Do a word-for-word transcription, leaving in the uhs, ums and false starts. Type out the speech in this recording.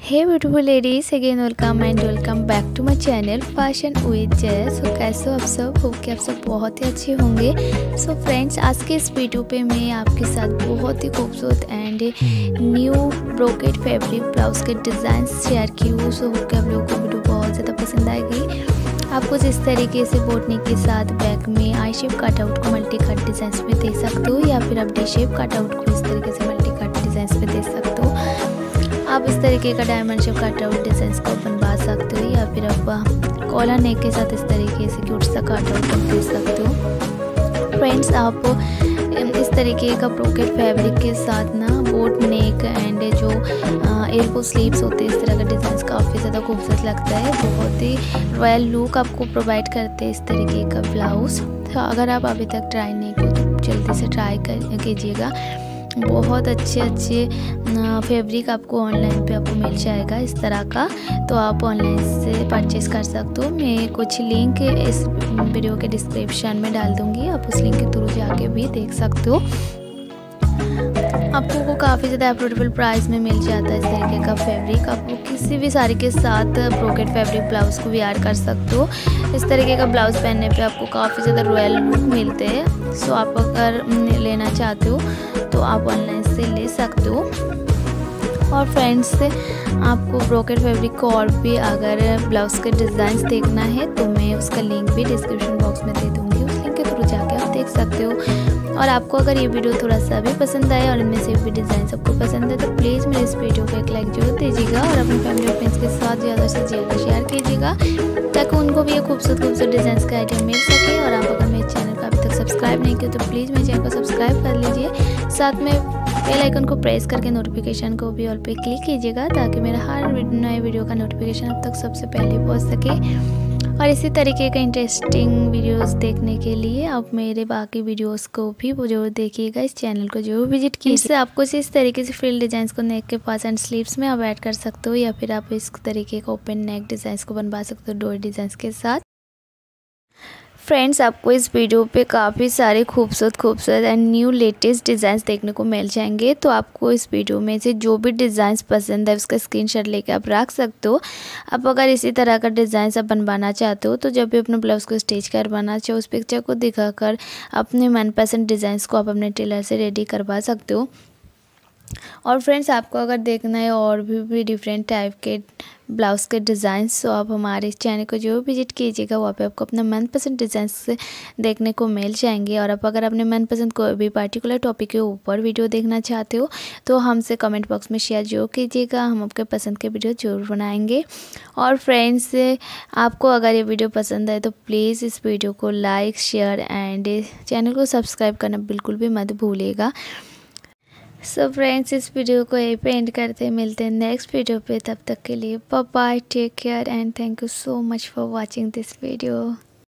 Hey beautiful ladies, again welcome and welcome back to my channel fashion with Jai. So कैसे हो आप सब? Hope कि आप सब बहुत ही अच्छे होंगे। सो so फ्रेंड्स, आज के इस वीडियो पे मैं आपके साथ बहुत ही खूबसूरत and new brocade fabric blouse के डिज़ाइन शेयर की हूँ। सो होप कि आप लोगों को वीडियो बहुत ज़्यादा पसंद आएगी। आप कुछ इस तरीके से बोटनी के साथ बैक में आई शेप कट आउट को मल्टी कट डिज़ाइन में दे सकते हो, या फिर आप डी शेप कट आउट को इस तरीके से मल्टी कट डिज़ाइन में दे सकते हो। आप इस तरीके का diamond shape cut out design को बनवा सकते हो, या फिर आप कॉलर नेक के साथ इस तरीके से क्यूट सा कट आउट दे सकते हो। फ्रेंड्स, आप इस तरीके का ब्रोकेट फैब्रिक के साथ ना बोट नेक एंड जो एल्बो स्लीव्स होते हैं, इस तरह का डिज़ाइन काफ़ी ज़्यादा खूबसूरत लगता है। बहुत ही रॉयल लुक आपको प्रोवाइड करते हैं इस तरीके का ब्लाउज़। तो अगर आप अभी तक ट्राई नहीं किए तो जल्दी से ट्राई कर कीजिएगा। बहुत अच्छे अच्छे फैब्रिक आपको ऑनलाइन पे आपको मिल जाएगा इस तरह का, तो आप ऑनलाइन से परचेज़ कर सकते हो। मैं कुछ लिंक इस वीडियो के डिस्क्रिप्शन में डाल दूँगी, आप उस लिंक के थ्रू जाके भी देख सकते हो। आपको वो काफ़ी ज़्यादा अफोर्डेबल प्राइस में मिल जाता है इस तरीके का फैब्रिक। आप किसी भी साड़ी के साथ ब्रोकेट फैब्रिक ब्लाउज़ को वेयर कर सकते हो। इस तरीके का ब्लाउज़ पहनने पे आपको काफ़ी ज़्यादा रॉयल लुक मिलते हैं। सो आप अगर लेना चाहते हो तो आप ऑनलाइन से ले सकते हो। और फ्रेंड्स, आपको ब्रोकेट फैब्रिक को और भी अगर ब्लाउज़ के डिज़ाइंस देखना है तो मैं उसका लिंक भी डिस्क्रिप्शन बॉक्स में दे दूँगी। उस लिंक के थ्रू जाके आप देख सकते हो। और आपको अगर ये वीडियो थोड़ा सा भी पसंद आए और इनमें से भी डिज़ाइन सबको पसंद है तो प्लीज़ मेरे इस वीडियो को एक लाइक जरूर दीजिएगा और अपनी फैमिली और फ्रेंड्स के साथ ज़्यादा से ज़्यादा शेयर कीजिएगा, ताकि उनको भी ये खूबसूरत खूबसूरत डिज़ाइन का आइडिया मिल सके। और आप अगर मेरे चैनल को अभी तक सब्सक्राइब नहीं किया तो प्लीज़ मेरे चैनल को सब्सक्राइब कर लीजिए, साथ में बेल आइकन को प्रेस करके नोटिफिकेशन को भी ऑल पे क्लिक कीजिएगा, ताकि मेरा हर नए वीडियो का नोटिफिकेशन अब तक सबसे पहले पहुँच सके। और इसी तरीके का इंटरेस्टिंग वीडियोस देखने के लिए आप मेरे बाकी वीडियोस को भी जरूर देखिएगा, इस चैनल को जरूर विजिट कीजिए। इससे आपको इस तरीके से फ्रिल डिज़ाइंस को नेक के पास एंड स्लीव्स में आप ऐड कर सकते हो, या फिर आप इस तरीके का ओपन नेक डिज़ाइंस को बनवा सकते हो डोर डिज़ाइंस के साथ। फ्रेंड्स, आपको इस वीडियो पे काफ़ी सारे खूबसूरत खूबसूरत एंड न्यू लेटेस्ट डिज़ाइंस देखने को मिल जाएंगे। तो आपको इस वीडियो में से जो भी डिज़ाइंस पसंद है उसका स्क्रीनशॉट लेके आप रख सकते हो। आप अगर इसी तरह का डिज़ाइन आप बनवाना चाहते हो तो जब भी अपने ब्लाउज़ को स्टिच करवाना चाहो उस पिक्चर को दिखाकर अपने मनपसंद डिज़ाइंस को आप अपने टेलर से रेडी करवा सकते हो। और फ्रेंड्स, आपको अगर देखना है और भी, भी डिफरेंट टाइप के ब्लाउज़ के डिज़ाइंस तो आप हमारे चैनल को जो विजिट कीजिएगा वहाँ पे आपको अपना मनपसंद डिज़ाइंस देखने को मिल जाएंगे। और आप अगर अपने मनपसंद कोई भी पर्टिकुलर टॉपिक के ऊपर वीडियो देखना चाहते हो तो हमसे कमेंट बॉक्स में शेयर जरूर कीजिएगा, हम आपके पसंद के वीडियो जरूर बनाएंगे। और फ्रेंड्स, आपको अगर ये वीडियो पसंद है तो प्लीज़ इस वीडियो को लाइक शेयर एंड चैनल को सब्सक्राइब करना बिल्कुल भी मत भूलिएगा। सो फ्रेंड्स, इस वीडियो को यहीं पे एंड करते हैं, मिलते हैं नेक्स्ट वीडियो पे। तब तक के लिए bye bye, take care and thank you so much for watching this video.